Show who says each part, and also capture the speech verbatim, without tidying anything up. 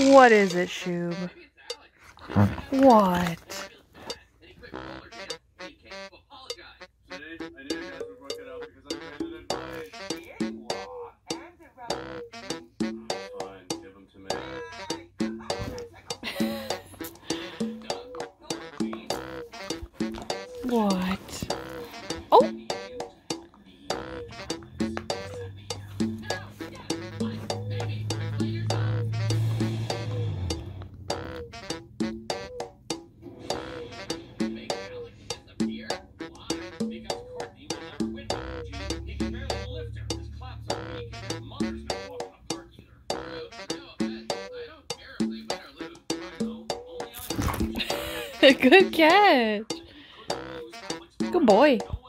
Speaker 1: What is it, Shoob? What? What? Oh! Good catch. Good boy.